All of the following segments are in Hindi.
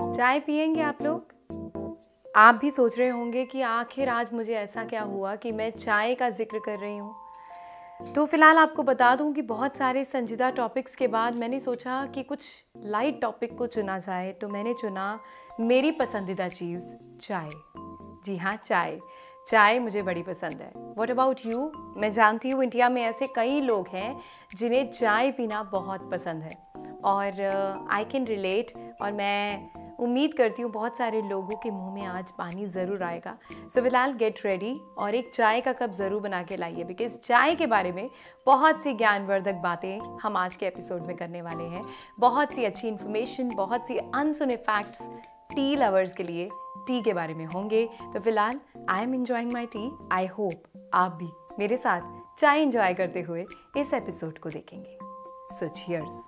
चाय पियेंगे आप लोग? आप भी सोच रहे होंगे कि आखिर आज मुझे ऐसा क्या हुआ कि मैं चाय का जिक्र कर रही हूँ। तो फिलहाल आपको बता दूँ कि बहुत सारे संजीदा टॉपिक्स के बाद मैंने सोचा कि कुछ लाइट टॉपिक को चुना जाए, तो मैंने चुना मेरी पसंदीदा चीज़ चाय। जी हाँ, चाय। चाय मुझे बड़ी पसंद है। What about you? मैं जानती हूँ इंडिया में ऐसे कई लोग हैं जिन्हें चाय पीना बहुत पसंद है और आई कैन रिलेट, और मैं उम्मीद करती हूँ बहुत सारे लोगों के मुंह में आज पानी ज़रूर आएगा। सो फिलहाल गेट रेडी और एक चाय का कप ज़रूर बना के लाइए, बिकॉज़ चाय के बारे में बहुत सी ज्ञानवर्धक बातें हम आज के एपिसोड में करने वाले हैं। बहुत सी अच्छी इन्फॉर्मेशन, बहुत सी अनसुने फैक्ट्स टी लवर्स के लिए टी के बारे में होंगे। तो फिलहाल I am enjoying my tea. I hope आप भी मेरे साथ चाय एंजॉय करते हुए इस एपिसोड को देखेंगे। So cheers.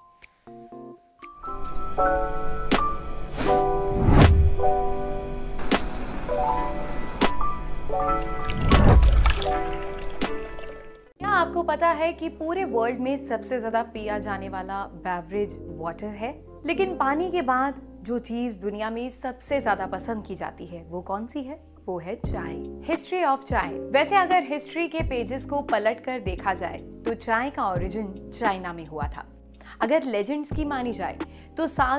क्या आपको पता है कि पूरे वर्ल्ड में सबसे ज्यादा पिया जाने वाला बेवरेज वाटर है? लेकिन पानी के बाद जो चीज दुनिया में सबसे ज्यादा पसंद की जाती है वो कौन सी है? वो है चाय। हिस्ट्री ऑफ चाय। वैसे अगर हिस्ट्री के पेजेस को पलट कर देखा जाए तो चाय का ओरिजिन चाइना में हुआ था। अगर लेजेंड्स की मानी जाए तो साल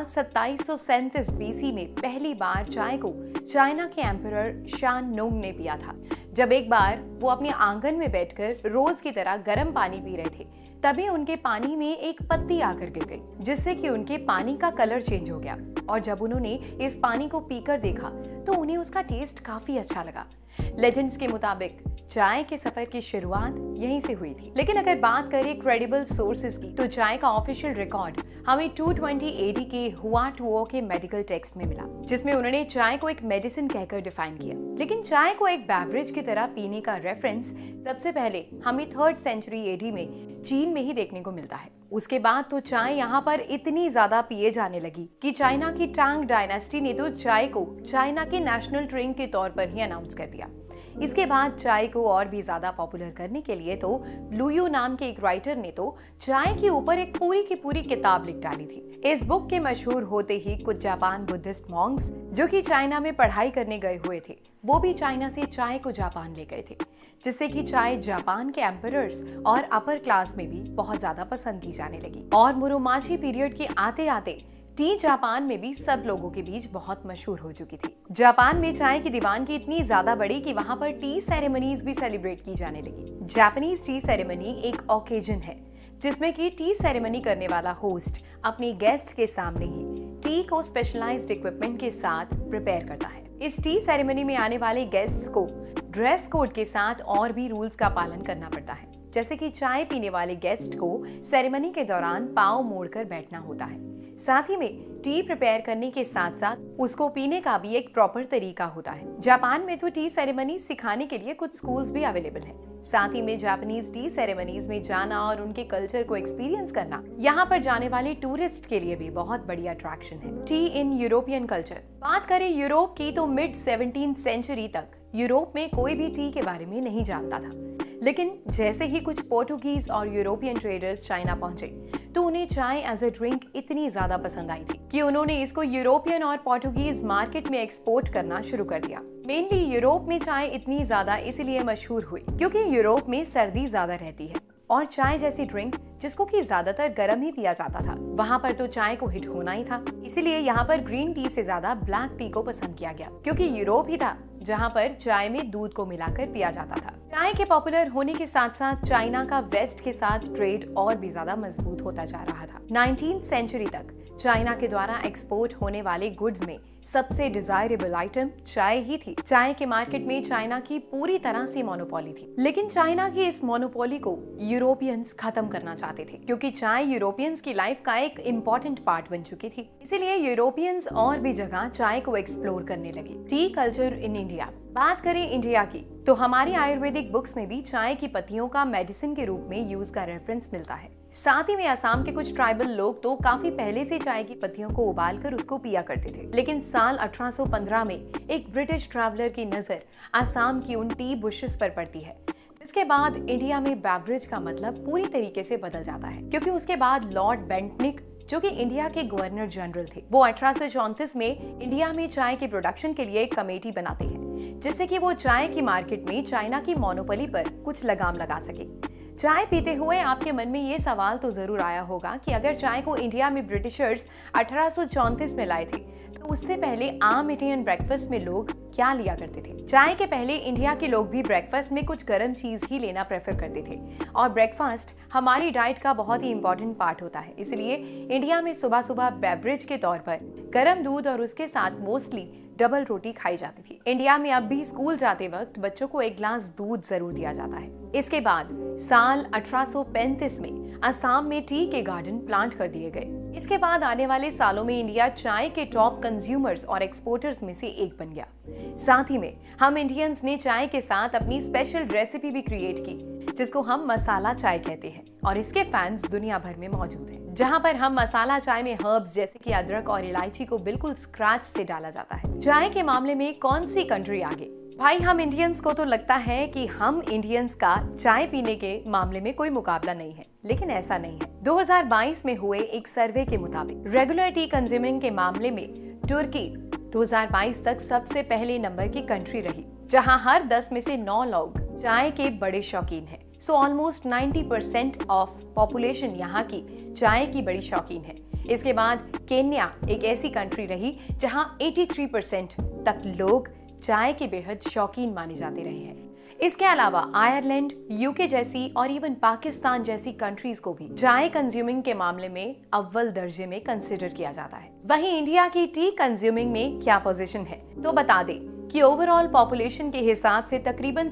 2737 बीसी में पहली बार चाय को चाइना के एम्परर शान नुंग ने पिया था। जब एक बार वो अपने आंगन में बैठकर रोज की तरह गर्म पानी पी रहे थे, तभी उनके पानी में एक पत्ती आकर गिर गई, जिससे कि उनके पानी का कलर चेंज हो गया। और जब उन्होंने इस पानी को पीकर देखा तो उन्हें उसका टेस्ट काफी अच्छा लगा। लेजेंड्स के मुताबिक चाय के सफर की शुरुआत यहीं से हुई थी। लेकिन अगर बात करें क्रेडिबल सोर्सेज की, तो चाय का ऑफिशियल रिकॉर्ड हमें 220 एडी के हुआ टुओ के मेडिकल टेक्स्ट में मिला, जिसमें उन्होंने चाय को एक मेडिसिन कहकर डिफाइन किया। लेकिन चाय को एक बेवरेज की तरह पीने का रेफरेंस सबसे पहले हमें 3rd सेंचुरी एडी में चीन में ही देखने को मिलता है। उसके बाद तो चाय यहाँ पर इतनी ज्यादा पिए जाने लगी कि चाइना की टांग डायनेस्टी ने तो चाय को चाइना के नेशनल ड्रिंक के तौर पर ही अनाउंस कर दिया। इसके बाद चाय को और भी ज्यादा पॉपुलर करने के लिए तो लुयू नाम के एक राइटर ने तो चाय के ऊपर एक पूरी की पूरी किताब लिख डाली थी। इस बुक के मशहूर होते ही कुछ जापान बुद्धिस्ट मॉन्क्स जो कि चाइना में पढ़ाई करने गए हुए थे, वो भी चाइना से चाय को जापान ले गए थे, जिससे कि चाय जापान के एम्परर्स और अपर क्लास में भी बहुत ज्यादा पसंद की जाने लगी। और मुरोमाची पीरियड के आते आते टी जापान में भी सब लोगों के बीच बहुत मशहूर हो चुकी थी। जापान में चाय की दीवानगी इतनी ज्यादा बढ़ी कि वहां पर टी सेरेमनीज भी सेलिब्रेट की जाने लगी। जापानीज टी सेरेमनी एक ओकेजन है जिसमें कि टी सेरेमनी करने वाला होस्ट अपने गेस्ट के सामने ही टी को स्पेशलाइज्ड इक्विपमेंट के साथ प्रिपेयर करता है। इस टी सेरेमनी में आने वाले गेस्ट्स को ड्रेस कोड के साथ और भी रूल्स का पालन करना पड़ता है, जैसे कि चाय पीने वाले गेस्ट को सेरेमनी के दौरान पाँव मोड़कर बैठना होता है। साथ ही में टी प्रिपेयर करने के साथ साथ उसको पीने का भी एक प्रॉपर तरीका होता है। जापान में तो टी सेरेमनी सिखाने के लिए कुछ स्कूल्स भी अवेलेबल हैं। साथ ही में जापानीज टी सेरेमनीज में जाना और उनके कल्चर को एक्सपीरियंस करना यहाँ पर जाने वाले टूरिस्ट के लिए भी बहुत बड़ी अट्रैक्शन है। Tea in European culture. बात करें यूरोप की तो मिड 17th सेंचुरी तक यूरोप में कोई भी टी के बारे में नहीं जानता था। लेकिन जैसे ही कुछ पोर्टुगीज और यूरोपियन ट्रेडर्स चाइना पहुंचे तो उन्हें चाय एज अ ड्रिंक इतनी ज्यादा पसंद आई थी कि उन्होंने इसको यूरोपियन और पोर्टुगीज मार्केट में एक्सपोर्ट करना शुरू कर दिया। मेनली यूरोप में चाय इतनी ज्यादा इसीलिए मशहूर हुई क्योंकि यूरोप में सर्दी ज्यादा रहती है और चाय जैसी ड्रिंक जिसको कि ज्यादातर गर्म ही पिया जाता था, वहाँ पर तो चाय को हिट होना ही था। इसीलिए यहाँ पर ग्रीन टी से ज्यादा ब्लैक टी को पसंद किया गया, क्योंकि यूरोप ही था जहाँ पर चाय में दूध को मिलाकर पिया जाता था। चाय के पॉपुलर होने के साथ साथ चाइना का वेस्ट के साथ ट्रेड और भी ज्यादा मजबूत होता जा रहा था। 19th सेंचुरी तक चाइना के द्वारा एक्सपोर्ट होने वाले गुड्स में सबसे डिजायरेबल आइटम चाय ही थी। चाय के मार्केट में चाइना की पूरी तरह से मोनोपोली थी, लेकिन चाइना की इस मोनोपोली को यूरोपियंस खत्म करना चाहते थे, क्योंकि चाय यूरोपियंस की लाइफ का एक इम्पोर्टेंट पार्ट बन चुकी थी। इसीलिए यूरोपियंस और भी जगह चाय को एक्सप्लोर करने लगे। Tea culture in India. बात करें इंडिया की तो हमारी आयुर्वेदिक बुक्स में भी चाय की पत्तियों का मेडिसिन के रूप में यूज का रेफरेंस मिलता है। साथ ही में असम के कुछ ट्राइबल लोग तो काफी पहले से चाय की पत्तियों को उबालकर उसको पिया करते थे। लेकिन साल 1815 में एक ब्रिटिश ट्रैवलर की नजर असम की उन टी बुशेस पर पड़ती है, जिसके बाद इंडिया में बेवरेज का मतलब पूरी तरीके से बदल जाता है, क्योंकि उसके बाद लॉर्ड बेंटनिक जो कि इंडिया के गवर्नर जनरल थे। वो 1834 में इंडिया में चाय के प्रोडक्शन के लिए एक कमेटी बनाते हैं, जिससे कि वो चाय की मार्केट में चाइना की मोनोपोली पर कुछ लगाम लगा सके। चाय पीते हुए आपके मन में ये सवाल तो जरूर आया होगा कि अगर चाय को इंडिया में ब्रिटिशर्स 1834 में लाए थे, तो उससे पहले आम इंडियन ब्रेकफास्ट में लोग क्या लिया करते थे। चाय के पहले इंडिया के लोग भी ब्रेकफास्ट में कुछ गर्म चीज ही लेना प्रेफर करते थे, और ब्रेकफास्ट हमारी डाइट का बहुत ही इंपॉर्टेंट पार्ट होता है। इसलिए इंडिया में सुबह सुबह बेवरेज के तौर पर गर्म दूध और उसके साथ मोस्टली डबल रोटी खाई जाती थी। इंडिया में अब भी स्कूल जाते वक्त बच्चों को एक ग्लास दूध जरूर दिया जाता है। इसके बाद साल 1835 में असम में टी के गार्डन प्लांट कर दिए गए। इसके बाद आने वाले सालों में इंडिया चाय के टॉप कंज्यूमर्स और एक्सपोर्टर्स में से एक बन गया। साथ ही में हम इंडियंस ने चाय के साथ अपनी स्पेशल रेसिपी भी क्रिएट की, जिसको हम मसाला चाय कहते हैं, और इसके फैंस दुनिया भर में मौजूद हैं। जहां पर हम मसाला चाय में हर्ब्स जैसे कि अदरक और इलायची को बिल्कुल स्क्रैच से डाला जाता है। चाय के मामले में कौन सी कंट्री आगे? भाई, हम इंडियंस को तो लगता है कि हम इंडियंस का चाय पीने के मामले में कोई मुकाबला नहीं है, लेकिन ऐसा नहीं है। 2022 में हुए एक सर्वे के मुताबिक रेगुलर टी कंज्यूमिंग के मामले में तुर्की 2022 तक सबसे पहले नंबर की कंट्री रही, जहां हर 10 में से 9 लोग चाय के बड़े शौकीन हैं। सो ऑलमोस्ट 90% ऑफ पॉपुलेशन यहाँ की चाय की बड़ी शौकीन है। इसके बाद केन्या एक ऐसी कंट्री रही जहां 83% तक लोग चाय के बेहद शौकीन माने जाते रहे हैं। इसके अलावा आयरलैंड, यूके जैसी और इवन पाकिस्तान जैसी कंट्रीज को भी चाय कंज्यूमिंग के मामले में अव्वल दर्जे में कंसिडर किया जाता है। वहीं इंडिया की टी कंज्यूमिंग में क्या पोजीशन है, तो बता दें कि ओवरऑल पॉपुलेशन के हिसाब से तकरीबन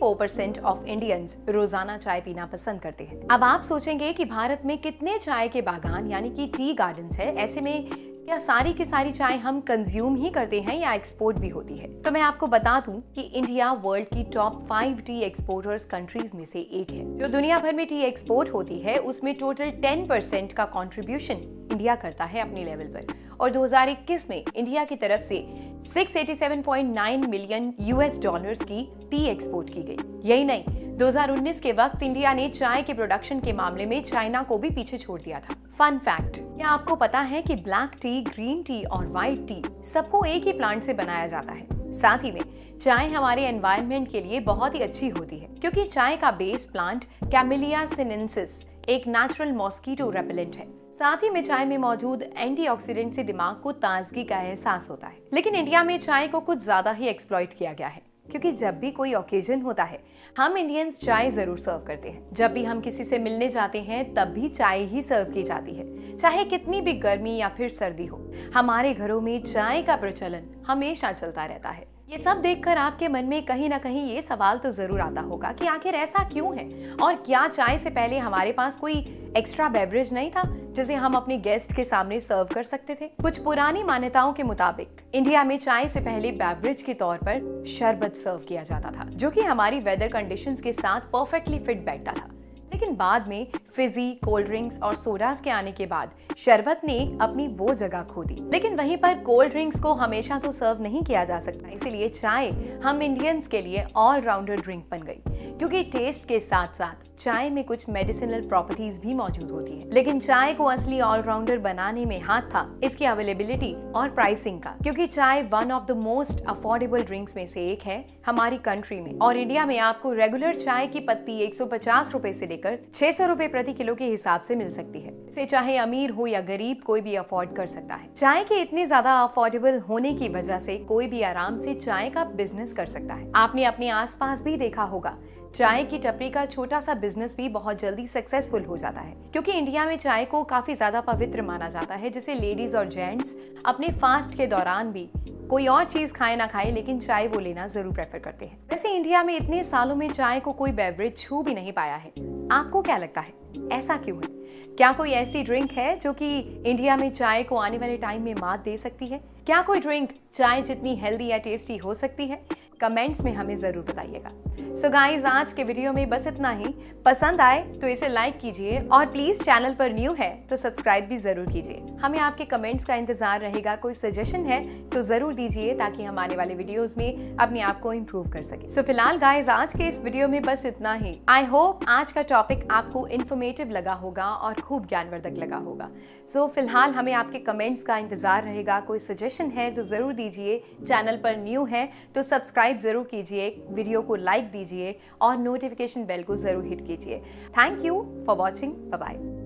64% ऑफ इंडियंस रोजाना चाय पीना पसंद करते हैं। अब आप सोचेंगे कि भारत में कितने चाय के बागान यानी कि टी गार्डन्स है, ऐसे में क्या सारी की सारी चाय हम कंज्यूम ही करते हैं या एक्सपोर्ट भी होती है? तो मैं आपको बता दूं कि इंडिया वर्ल्ड की टॉप 5 टी एक्सपोर्टर्स कंट्रीज में से एक है। जो दुनिया भर में टी एक्सपोर्ट होती है उसमें टोटल 10% का कंट्रीब्यूशन इंडिया करता है अपने लेवल पर, और 2021 में इंडिया की तरफ से 687.9 मिलियन यूएस डॉलर्स की टी एक्सपोर्ट की गई। यही नहीं, 2019 के वक्त इंडिया ने चाय के प्रोडक्शन के मामले में चाइना को भी पीछे छोड़ दिया था। फन फैक्ट, क्या आपको पता है कि ब्लैक टी, ग्रीन टी और व्हाइट टी सबको एक ही प्लांट से बनाया जाता है? साथ ही में चाय हमारे एनवायरनमेंट के लिए बहुत ही अच्छी होती है, क्योंकि चाय का बेस प्लांट कैमेलिया सिनेंसिस एक नेचुरल मॉस्किटो रेपेलेंट है। साथ ही में चाय में मौजूद एंटीऑक्सीडेंट से दिमाग को ताजगी का एहसास होता है। लेकिन इंडिया में चाय को कुछ ज्यादा ही एक्सप्लॉइट किया गया है, क्योंकि जब भी कोई ओकेजन होता है हम इंडियंस चाय जरूर सर्व करते हैं। जब भी हम किसी से मिलने जाते हैं तब भी चाय ही सर्व की जाती है, चाहे कितनी भी गर्मी या फिर सर्दी हो। हमारे घरों में चाय का प्रचलन हमेशा चलता रहता है। ये सब देखकर आपके मन में कहीं ना कहीं ये सवाल तो जरूर आता होगा कि आखिर ऐसा क्यों है, और क्या चाय से पहले हमारे पास कोई एक्स्ट्रा बेवरेज नहीं था जिसे हम अपने गेस्ट के सामने सर्व कर सकते थे? कुछ पुरानी मान्यताओं के मुताबिक इंडिया में चाय से पहले बेवरेज के तौर पर शरबत सर्व किया जाता था, जो कि हमारी वेदर कंडीशंस के साथ परफेक्टली फिट बैठता था। लेकिन बाद में फिजी, कोल्ड ड्रिंक्स और सोडास के आने के बाद शरबत ने अपनी वो जगह खो दी। लेकिन वहीं पर कोल्ड ड्रिंक्स को हमेशा तो सर्व नहीं किया जा सकता, इसीलिए चाय हम इंडियंस के लिए ऑलराउंडर ड्रिंक बन गई, क्योंकि टेस्ट के साथ साथ चाय में कुछ मेडिसिनल प्रॉपर्टीज भी मौजूद होती है। लेकिन चाय को असली ऑलराउंडर बनाने में हाथ था इसकी अवेलेबिलिटी और प्राइसिंग का, क्योंकि चाय one of the most affordable drinks में से एक है हमारी कंट्री में। और इंडिया में आपको रेगुलर चाय की पत्ती 150 रुपए से लेकर 600 रुपए प्रति किलो के हिसाब से मिल सकती है। इसे चाहे अमीर हो या गरीब कोई भी अफोर्ड कर सकता है। चाय के इतने ज्यादा अफोर्डेबल होने की वजह से कोई भी आराम से चाय का बिजनेस कर सकता है। आपने अपने आसपास भी देखा होगा, चाय की टपरी का छोटा सा बिजनेस भी बहुत जल्दी सक्सेसफुल हो जाता है, क्योंकि इंडिया में चाय को काफी ज्यादा पवित्र माना जाता है, जिसे लेडीज और जेंट्स अपने फास्ट के दौरान भी कोई और चीज खाए ना खाए लेकिन चाय वो लेना जरूर प्रेफर करते हैं। वैसे इंडिया में इतने सालों में चाय को कोई बेवरेज छू भी नहीं पाया है। आपको क्या लगता है, ऐसा क्यों है? क्या कोई ऐसी ड्रिंक है जो कि इंडिया में चाय को आने वाले टाइम में मात दे सकती है? क्या कोई ड्रिंक चाय जितनी हेल्दी या टेस्टी हो सकती है? कमेंट्स में हमें ज़रूर बताइएगा। सो गाइस, आज के वीडियो में बस इतना ही। पसंद आए तो इसे लाइक कीजिए और प्लीज़ चैनल पर न्यू है तो सब्सक्राइब भी ज़रूर कीजिए। हमें आपके कमेंट्स का इंतज़ार रहेगा। कोई सजेशन है तो ज़रूर दीजिए ताकि हम आने वाले वीडियोज़ में अपने आप को इम्प्रूव कर सकें। सो फिलहाल गाइस, आज के इस वीडियो में बस इतना ही। आई होप आज का टॉपिक आपको इन्फॉर्मेटिव लगा होगा और खूब ज्ञानवर्धक लगा होगा। सो फिलहाल हमें आपके कमेंट्स का इंतज़ार रहेगा। कोई सजेशन है तो ज़रूर दीजिए। चैनल पर न्यू है तो सब्सक्राइब ज़रूर कीजिए, वीडियो को लाइक दीजिए और नोटिफिकेशन बेल को ज़रूर हिट कीजिए। Thank you for watching. Bye bye.